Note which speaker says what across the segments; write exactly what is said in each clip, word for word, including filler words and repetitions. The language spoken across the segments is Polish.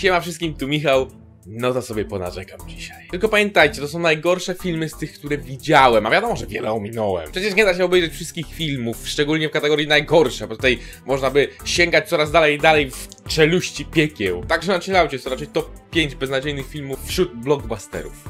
Speaker 1: Siema wszystkim, tu Michał. No to sobie ponarzekam dzisiaj. Tylko pamiętajcie, to są najgorsze filmy z tych, które widziałem. A wiadomo, że wiele ominąłem. Przecież nie da się obejrzeć wszystkich filmów, szczególnie w kategorii najgorsze, bo tutaj można by sięgać coraz dalej i dalej w czeluści piekieł. Także na chillaucie jest to raczej top pięć beznadziejnych filmów wśród blockbusterów.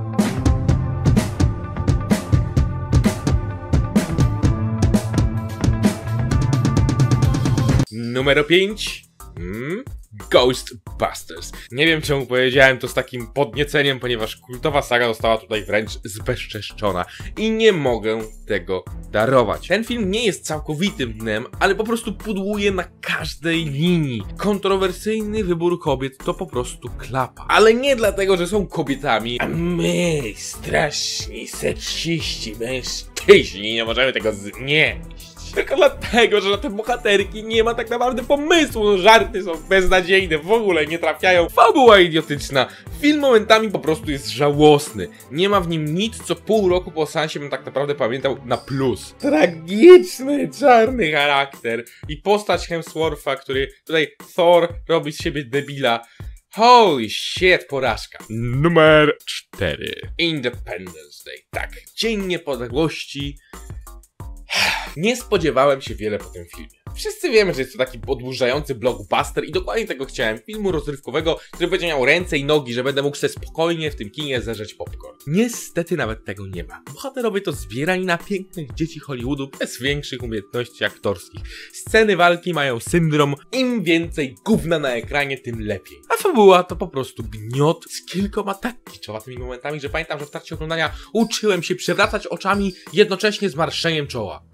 Speaker 1: Numer pięć. Hmm? Ghostbusters. Nie wiem, czemu powiedziałem to z takim podnieceniem, ponieważ kultowa saga została tutaj wręcz zbezczeszczona i nie mogę tego darować. Ten film nie jest całkowitym dnem, ale po prostu pudłuje na każdej linii. Kontrowersyjny wybór kobiet to po prostu klapa. Ale nie dlatego, że są kobietami, a my, straszni seksiści mężczyźni, nie możemy tego znieść. Tylko dlatego, że na te bohaterki nie ma tak naprawdę pomysłu, no żarty są beznadziejne, w ogóle nie trafiają, fabuła idiotyczna, film momentami po prostu jest żałosny, nie ma w nim nic, co pół roku po seansie bym tak naprawdę pamiętał na plus. Tragiczny, czarny charakter i postać Hemswortha, który tutaj Thor robi z siebie debila. Holy shit, porażka. Numer cztery. Independence Day. Tak, Dzień Niepodległości. Nie spodziewałem się wiele po tym filmie. Wszyscy wiemy, że jest to taki odłużający blockbuster i dokładnie tego chciałem. Filmu rozrywkowego, który będzie miał ręce i nogi, że będę mógł sobie spokojnie w tym kinie zeżreć popcorn. Niestety nawet tego nie ma. Bohaterowie to zbierani na pięknych dzieci Hollywoodu bez większych umiejętności aktorskich. Sceny walki mają syndrom, im więcej gówna na ekranie, tym lepiej. A fabuła to po prostu gniot z kilkoma tak kiczowatymi momentami, że pamiętam, że w trakcie oglądania uczyłem się przewracać oczami jednocześnie z marszczeniem czoła.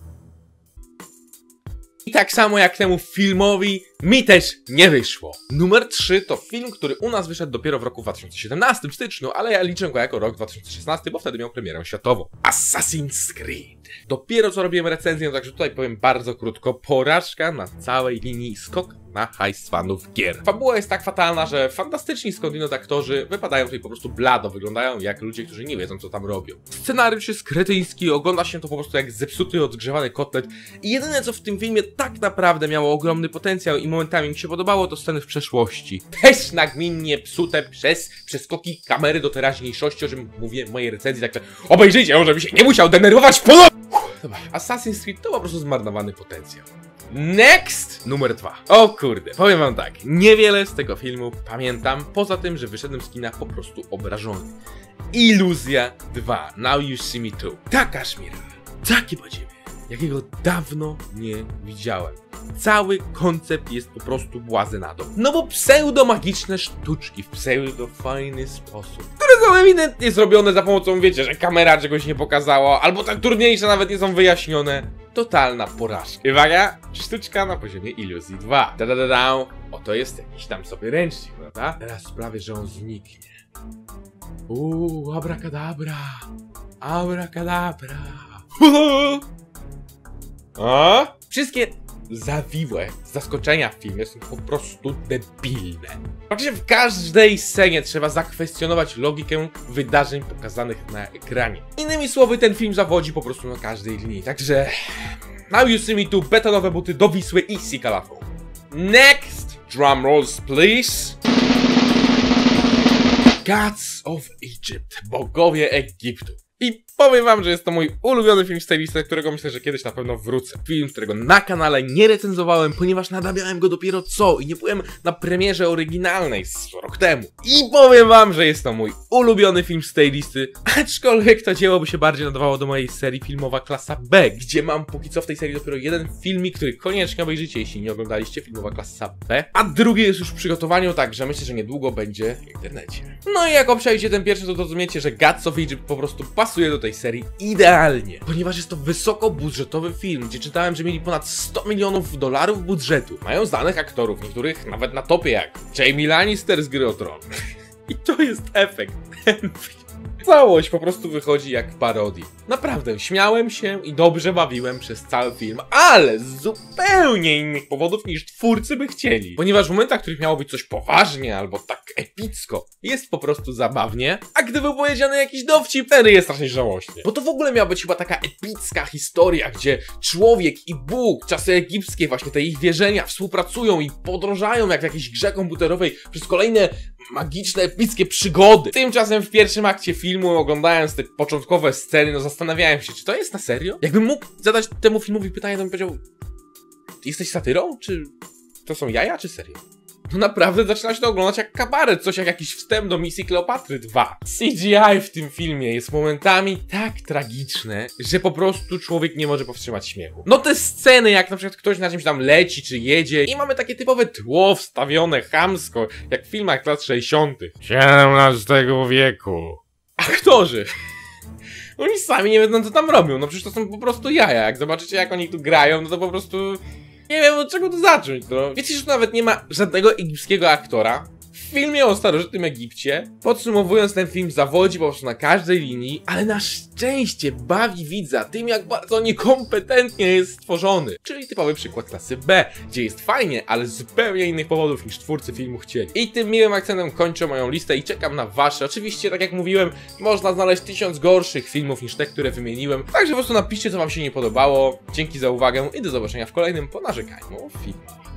Speaker 1: I tak samo jak temu filmowi, mi też nie wyszło. Numer trzy to film, który u nas wyszedł dopiero w roku dwa tysiące siedemnastym, w styczniu, ale ja liczę go jako rok dwa tysiące szesnasty, bo wtedy miał premierę światową. Assassin's Creed. Dopiero co robiłem recenzję, także tutaj powiem bardzo krótko. Porażka na całej linii, skok na hajs fanów gier. Fabuła jest tak fatalna, że fantastyczni skądinąd aktorzy wypadają tutaj po prostu blado, wyglądają jak ludzie, którzy nie wiedzą, co tam robią. Scenariusz jest kretyński, ogląda się to po prostu jak zepsuty, odgrzewany kotlet i jedyne, co w tym filmie tak naprawdę miało ogromny potencjał i momentami mi się podobało, to sceny w przeszłości. Też nagminnie psute przez przeskoki kamery do teraźniejszości, o czym mówię w mojej recenzji, także obejrzyjcie, może by się nie musiał denerwować ponownie. Dobra, Assassin's Creed to po prostu zmarnowany potencjał. Next! Numer dwa. O kurde, powiem wam tak, niewiele z tego filmu pamiętam, poza tym, że wyszedłem z kina po prostu obrażony. Iluzja dwa. Now You See Me Too. Taka szmira, takie podziemie, jakiego dawno nie widziałem. Cały koncept jest po prostu błazenadą. No bo pseudo-magiczne sztuczki w pseudo-fajny sposób, które są ewidentnie zrobione za pomocą, wiecie, że kamera czegoś nie pokazała, albo te trudniejsze nawet nie są wyjaśnione. Totalna porażka. Uwaga, sztuczka na poziomie Iluzji dwa. Da, da, da, da. Oto jest jakiś tam sobie ręcznik, prawda? Teraz sprawię, że on zniknie. Uuu, abracadabra. Abracadabra. A? Wszystkie zawiłe zaskoczenia w filmie są po prostu debilne. Praktycznie w każdej scenie trzeba zakwestionować logikę wydarzeń pokazanych na ekranie. Innymi słowy, ten film zawodzi po prostu na każdej linii. Także Now You See Me Too, betonowe buty do Wisły i Sikalafą. Next! Drum rolls, please. Gods of Egypt. Bogowie Egiptu. I powiem wam, że jest to mój ulubiony film z tej listy, którego myślę, że kiedyś na pewno wrócę. Film, którego na kanale nie recenzowałem, ponieważ nadawiałem go dopiero co i nie byłem na premierze oryginalnej z rok temu. I powiem wam, że jest to mój ulubiony film z tej listy, aczkolwiek to dzieło by się bardziej nadawało do mojej serii filmowa Klasa B, gdzie mam póki co w tej serii dopiero jeden filmik, który koniecznie obejrzycie, jeśli nie oglądaliście, filmowa Klasa B, a drugi jest już w przygotowaniu, także myślę, że niedługo będzie w internecie. No i jak obczajcie ten pierwszy, to zrozumiecie, że Gods of Egypt po prostu pasuje do tej serii idealnie, ponieważ jest to wysokobudżetowy film, gdzie czytałem, że mieli ponad sto milionów dolarów budżetu. Mają znanych aktorów, niektórych nawet na topie jak Jamie Lannister z Gry o Tron. I to jest efekt. Ten film Całość po prostu wychodzi jak parodii. Naprawdę, śmiałem się i dobrze bawiłem przez cały film, ale z zupełnie innych powodów niż twórcy by chcieli. Ponieważ w momentach, w których miało być coś poważnie albo tak epicko, jest po prostu zabawnie, a gdy był powiedziany jakiś dowcip, wtedy jest strasznie żałośnie. Bo to w ogóle miała być chyba taka epicka historia, gdzie człowiek i Bóg, czasy egipskie, właśnie te ich wierzenia współpracują i podążają jak w jakiejś grze komputerowej przez kolejne magiczne, epickie przygody. Tymczasem w pierwszym akcie filmu, oglądając te początkowe sceny, no zastanawiałem się, czy to jest na serio? Jakbym mógł zadać temu filmowi pytanie, to bym powiedział: jesteś satyrą? Czy to są jaja, czy serio? No naprawdę zaczyna się to oglądać jak kabaret, coś jak jakiś wstęp do misji Kleopatry dwa. C G I w tym filmie jest momentami tak tragiczne, że po prostu człowiek nie może powstrzymać śmiechu. No te sceny, jak na przykład ktoś na czymś tam leci, czy jedzie i mamy takie typowe tło wstawione chamsko, jak w filmach lat sześćdziesiątych. siedemnastego wieku. Aktorzy. Oni sami nie wiedzą, co tam robią, no przecież to są po prostu jaja. Jak zobaczycie, jak oni tu grają, no to po prostu nie wiem, od czego tu zacząć, no. Wiecie, że tu nawet nie ma żadnego egipskiego aktora? W filmie o starożytnym Egipcie, podsumowując, ten film zawodzi po prostu na każdej linii, ale na szczęście bawi widza tym, jak bardzo niekompetentnie jest stworzony. Czyli typowy przykład klasy B, gdzie jest fajnie, ale z zupełnie innych powodów niż twórcy filmu chcieli. I tym miłym akcentem kończę moją listę i czekam na wasze. Oczywiście, tak jak mówiłem, można znaleźć tysiąc gorszych filmów niż te, które wymieniłem. Także po prostu napiszcie, co wam się nie podobało. Dzięki za uwagę i do zobaczenia w kolejnym ponarzekaniu filmie.